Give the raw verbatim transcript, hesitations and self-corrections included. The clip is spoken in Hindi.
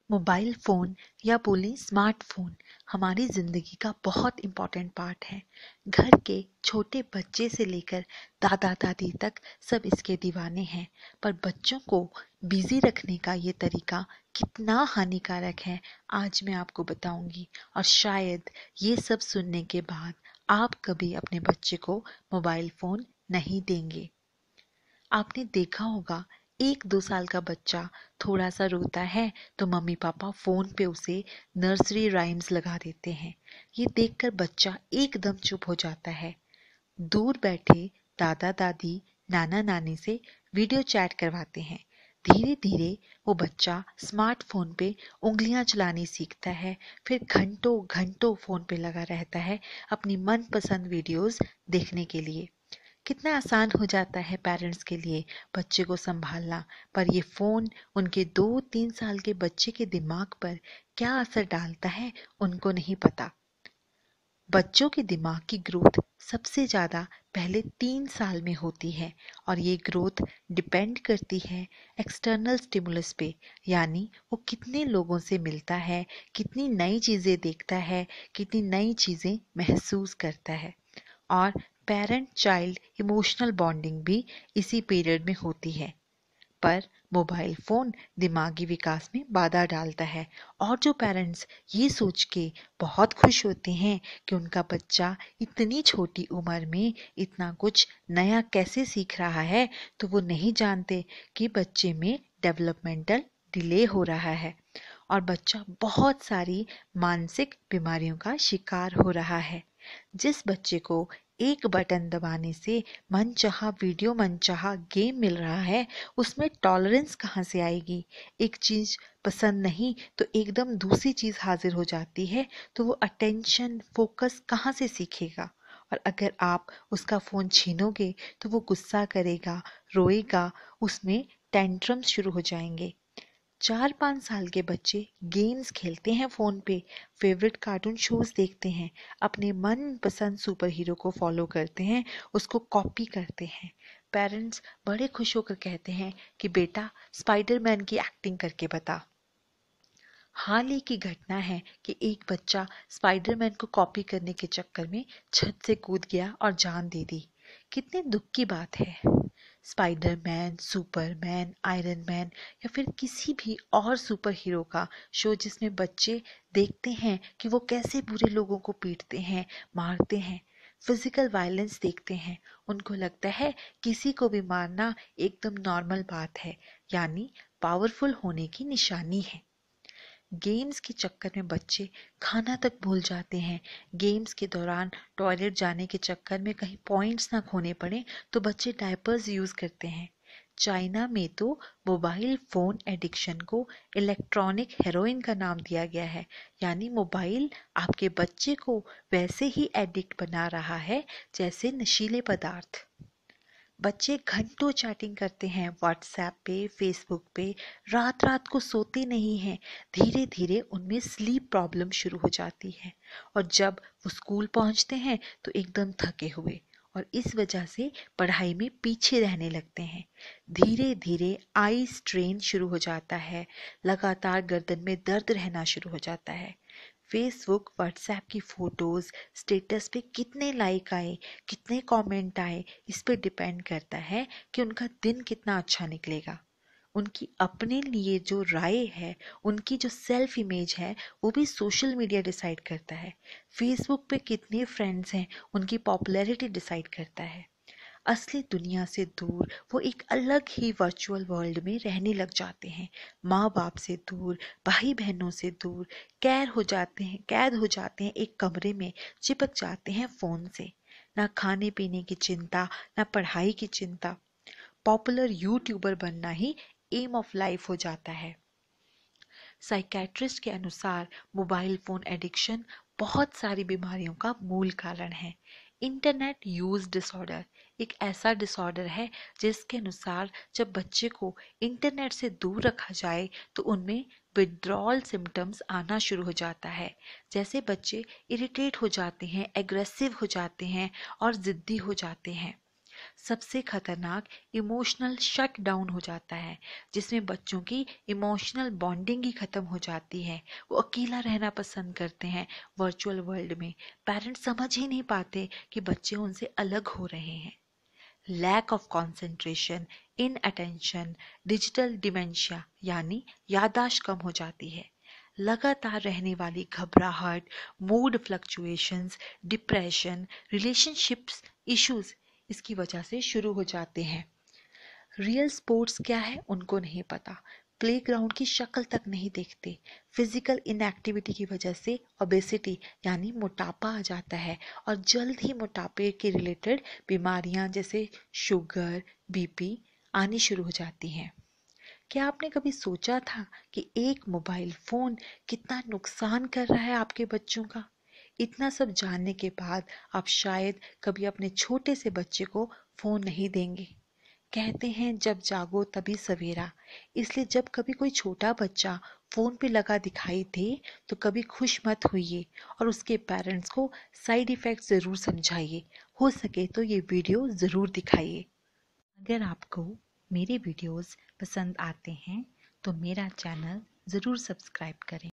मोबाइल फ़ोन या बोलें स्मार्टफ़ोन हमारी ज़िंदगी का बहुत इम्पॉर्टेंट पार्ट है। घर के छोटे बच्चे से लेकर दादा दादी तक सब इसके दीवाने हैं। पर बच्चों को बिजी रखने का ये तरीका कितना हानिकारक है, आज मैं आपको बताऊंगी। और शायद ये सब सुनने के बाद आप कभी अपने बच्चे को मोबाइल फ़ोन नहीं देंगे। आपने देखा होगा, एक दो साल का बच्चा थोड़ा सा रोता है तो मम्मी पापा फोन पे उसे नर्सरी राइम्स लगा देते हैं। ये देखकर बच्चा एकदम चुप हो जाता है। दूर बैठे दादा दादी नाना नानी से वीडियो चैट करवाते हैं। धीरे धीरे वो बच्चा स्मार्टफोन पे उंगलियां चलानी सीखता है, फिर घंटों घंटों फोन पे लगा रहता है अपनी मनपसंद वीडियोस देखने के लिए। कितना आसान हो जाता है पेरेंट्स के लिए बच्चे को संभालना, पर ये फोन उनके दो तीन साल के बच्चे के दिमाग पर क्या असर डालता है उनको नहीं पता। बच्चों के दिमाग की ग्रोथ सबसे ज्यादा पहले तीन साल में होती है और ये ग्रोथ डिपेंड करती है एक्सटर्नल स्टिमुलस पे, यानी वो कितने लोगों से मिलता है, कितनी नई चीजें देखता है, कितनी नई चीजें महसूस करता है। और पेरेंट चाइल्ड इमोशनल बॉन्डिंग भी इसी पीरियड में होती है। पर मोबाइल फोन दिमागी विकास में बाधा डालता है, और जो पेरेंट्स ये सोच के बहुत खुश होते हैं कि उनका बच्चा इतनी छोटी उम्र में इतना कुछ नया कैसे सीख रहा है, तो वो नहीं जानते कि बच्चे में डेवलपमेंटल डिले हो रहा है और बच्चा बहुत सारी मानसिक बीमारियों का शिकार हो रहा है। जिस बच्चे को एक बटन दबाने से मनचाहा वीडियो मनचाहा गेम मिल रहा है, उसमें टॉलरेंस कहाँ से आएगी। एक चीज पसंद नहीं तो एकदम दूसरी चीज हाजिर हो जाती है, तो वो अटेंशन फोकस कहाँ से सीखेगा। और अगर आप उसका फोन छीनोगे तो वो गुस्सा करेगा, रोएगा, उसमें टेंट्रम्स शुरू हो जाएंगे। चार पाँच साल के बच्चे गेम्स खेलते हैं फोन पे, फेवरेट कार्टून शोज देखते हैं, अपने मन पसंद सुपर हीरो को फॉलो करते हैं, उसको कॉपी करते हैं। पेरेंट्स बड़े खुश होकर कहते हैं कि बेटा स्पाइडरमैन की एक्टिंग करके बता। हाल ही की घटना है कि एक बच्चा स्पाइडरमैन को कॉपी करने के चक्कर में छत से कूद गया और जान दे दी। कितने दुख की बात है। स्पाइडरमैन, सुपरमैन, आयरन मैन या फिर किसी भी और सुपर हीरो का शो जिसमें बच्चे देखते हैं कि वो कैसे बुरे लोगों को पीटते हैं, मारते हैं, फिजिकल वायलेंस देखते हैं, उनको लगता है किसी को भी मारना एकदम नॉर्मल बात है, यानी पावरफुल होने की निशानी है। गेम्स के चक्कर में बच्चे खाना तक भूल जाते हैं। गेम्स के दौरान टॉयलेट जाने के चक्कर में कहीं पॉइंट्स ना खोने पड़े तो बच्चे डायपर्स यूज करते हैं। चाइना में तो मोबाइल फोन एडिक्शन को इलेक्ट्रॉनिक हेरोइन का नाम दिया गया है, यानी मोबाइल आपके बच्चे को वैसे ही एडिक्ट बना रहा है जैसे नशीले पदार्थ। बच्चे घंटों चैटिंग करते हैं व्हाट्सएप पे, फेसबुक पे, रात रात को सोते नहीं हैं। धीरे धीरे उनमें स्लीप प्रॉब्लम शुरू हो जाती है और जब वो स्कूल पहुंचते हैं तो एकदम थके हुए और इस वजह से पढ़ाई में पीछे रहने लगते हैं। धीरे धीरे आई स्ट्रेन शुरू हो जाता है, लगातार गर्दन में दर्द रहना शुरू हो जाता है। फेसबुक व्हाट्सएप की फोटोज स्टेटस पे कितने लाइक आए, कितने कमेंट आए, इस पे डिपेंड करता है कि उनका दिन कितना अच्छा निकलेगा। उनकी अपने लिए जो राय है, उनकी जो सेल्फ इमेज है, वो भी सोशल मीडिया डिसाइड करता है। फेसबुक पे कितने फ्रेंड्स हैं, उनकी पॉपुलैरिटी डिसाइड करता है। असली दुनिया से दूर वो एक अलग ही वर्चुअल वर्ल्ड में रहने लग जाते हैं। माँ बाप से दूर, भाई बहनों से दूर, कैद हो जाते हैं कैद हो जाते हैं एक कमरे में, चिपक जाते हैं फोन से। ना खाने पीने की चिंता, ना पढ़ाई की चिंता। पॉपुलर यूट्यूबर बनना ही एम ऑफ लाइफ हो जाता है। साइकेट्रिस्ट के अनुसार मोबाइल फोन एडिक्शन बहुत सारी बीमारियों का मूल कारण है। इंटरनेट यूज डिसऑर्डर एक ऐसा डिसऑर्डर है जिसके अनुसार जब बच्चे को इंटरनेट से दूर रखा जाए तो उनमें विड्रॉल सिम्टम्स आना शुरू हो जाता है। जैसे बच्चे इरिटेट हो जाते हैं, एग्रेसिव हो जाते हैं और जिद्दी हो जाते हैं। सबसे खतरनाक इमोशनल शट डाउन हो जाता है, जिसमें बच्चों की इमोशनल बॉन्डिंग ही खत्म हो जाती है। वो अकेला रहना पसंद करते हैं वर्चुअल वर्ल्ड में। पेरेंट्स समझ ही नहीं पाते कि बच्चे उनसे अलग हो रहे हैं। Lack of concentration, inattention, digital dementia यानी याददाश्त कम हो जाती है। लगातार रहने वाली घबराहट, mood fluctuations, depression, relationships issues इसकी वजह से शुरू हो जाते हैं। रियल स्पोर्ट्स क्या है उनको नहीं पता, प्लेग्राउंड की शक्ल तक नहीं देखते। फिजिकल इनएक्टिविटी की वजह से ओबेसिटी यानी मोटापा आ जाता है और जल्द ही मोटापे के रिलेटेड बीमारियां जैसे शुगर, बीपी आनी शुरू हो जाती हैं। क्या आपने कभी सोचा था कि एक मोबाइल फोन कितना नुकसान कर रहा है आपके बच्चों का? इतना सब जानने के बाद आप शायद कभी अपने छोटे से बच्चे को फोन नहीं देंगे। कहते हैं जब जागो तभी सवेरा, इसलिए जब कभी कोई छोटा बच्चा फोन पे लगा दिखाई दे तो कभी खुश मत होइए और उसके पेरेंट्स को साइड इफेक्ट जरूर समझाइए। हो सके तो ये वीडियो जरूर दिखाइए। अगर आपको मेरे वीडियोस पसंद आते हैं तो मेरा चैनल ज़रूर सब्सक्राइब करें।